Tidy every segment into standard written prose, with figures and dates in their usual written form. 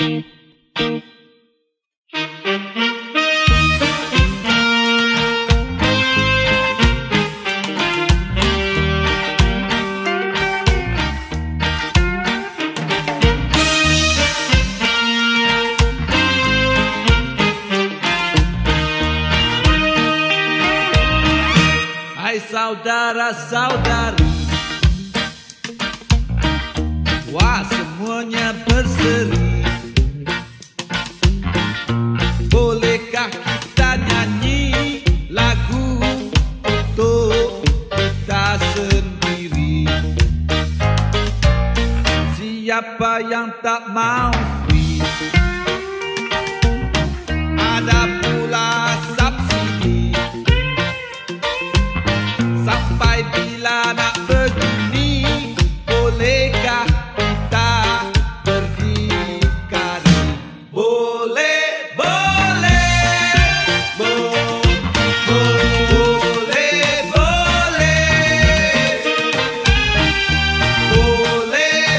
Hai saudara-saudari, wah semuanya berseri. Bolehkah kita nyanyi lagu untuk kita sendiri? Siapa yang tak mau free? Ada pula subsidi. Sampai bila nak begini, bolehkah kita berdikari? Boleh, boleh, boleh, boleh, boleh,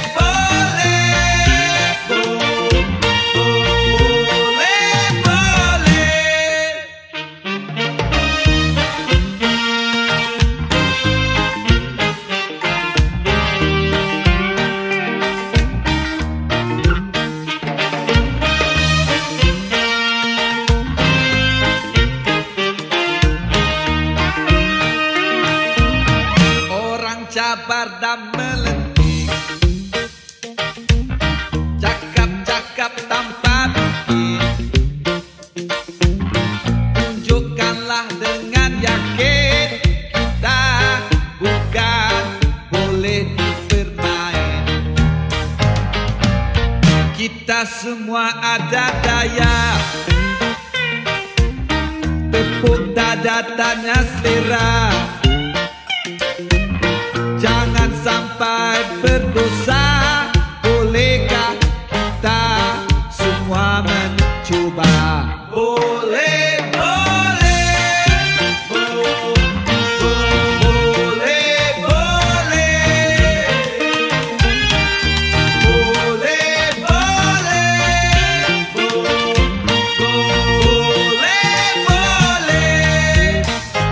cabar dan melenting, cakap-cakap tanpa pikir. Tunjukkanlah dengan yakin, kita bukan boleh dipermain. Kita semua ada daya, tepuk dada tanya selera. Jangan sampai berdosa, bolehkah kita semua mencoba? Boleh, boleh, boleh, boleh, boleh, boleh.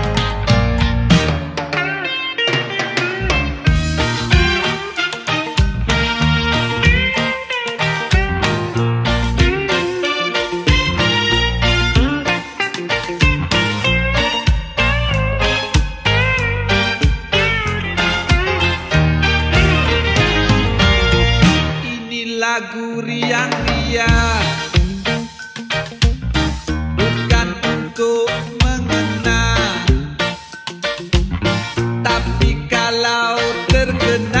Lagu riang-riang, bukan untuk mengenang, tapi kalau terkena